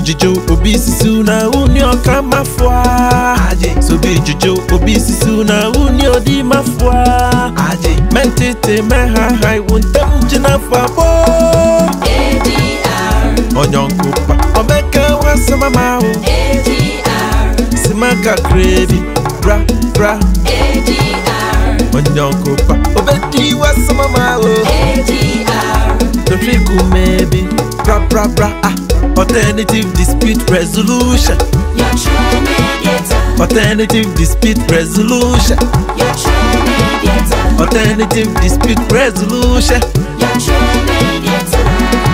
juju obisisu na unyo kama fwa. So be juju obisisu na unyo di mafwa. Mentite meha hai wuntem jina fwa bo. ADR Onyonkupa omeka wasama mao. ADR Simaka kredi bra bra. ADR Onyonkupa obedi wasama mao. ADR Triku maybe bra bra bra alternative dispute resolution. Your true mediator. Alternative dispute resolution. Your true mediator. Alternative dispute resolution. Your true mediator.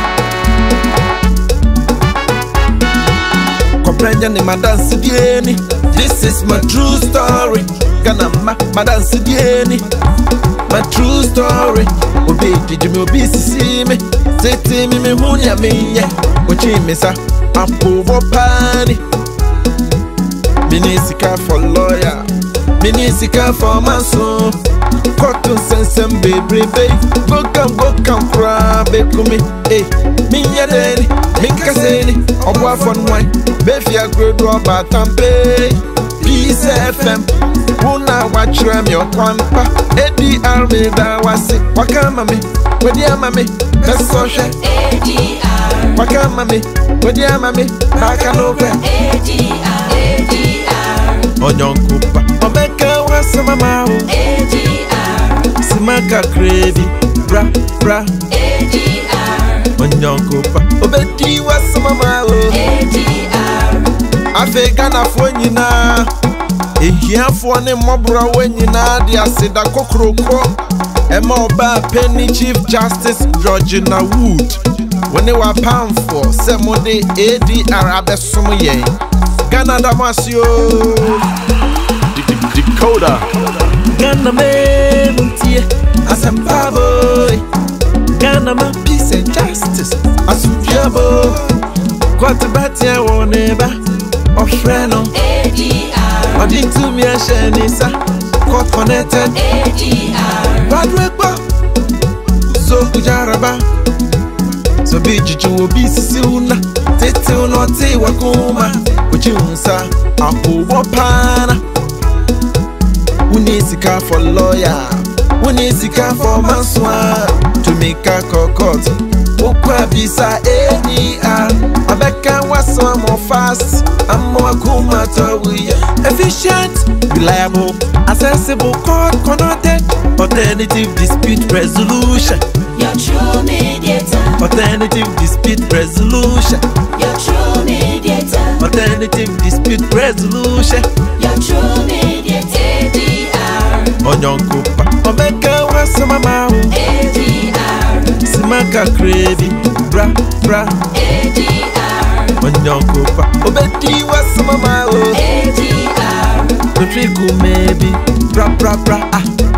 Comprehend my dance dieni. This is my true story. Ghana my dance dieni. My true story. Obi did you be see me? Say me hunya me. Ochi me sa apo pani. Minisika for lawyer. Minisika for maso. Cotton sense baby baby. Go come cry bekumi. Eh, me yadeni, me kaseni. Obwa fon wine. Befi a grade one batampe. Peace FM. Una watch me your kwampa. ADR Beka wasi. Wakama me. Wedi amame. Best social. ADR Wakama me. Wedi amame. Baka no bre. ADR Onyonkupa omeka wasama mao. ADR Simaka kredi bra bra. ADR Onyonkupa obedi wasama mao. ADR Afe Ghana fo nyina. Ehiafo ne mobra wenyina de aseda kokroko. Ema oba Penny Chief Justice Georgina Wood. When they were pound for Semode ADR abesom yen. Ghana damasio. Decoder. Ghana me muntie asempa boy. Ghana ma peace and justice asumfiabo. Kwati batia woneba ofreno. ADR Odin to me a shenisa. Court connected. ADR Bad work so kujaraba. So be juju obi sisiuna. Tete unote wakuma. Uchiunsa apo wapana. Unisika for lawyer. Unisika for manswa. To make a court. Ukwa bisa ADR. Abeka waswa more fast. I'm more kuma to efficient, reliable, accessible, court connected. Alternative dispute resolution. Your true mediator. Alternative dispute resolution. Your true mediator. Alternative dispute resolution. Your true mediator. ADR Onyonkupa omeka wasama mao. ADR Simaka kredi bra bra. ADR Onyonkupa obedi wasama mao. ADR Triku maybe bra bra bra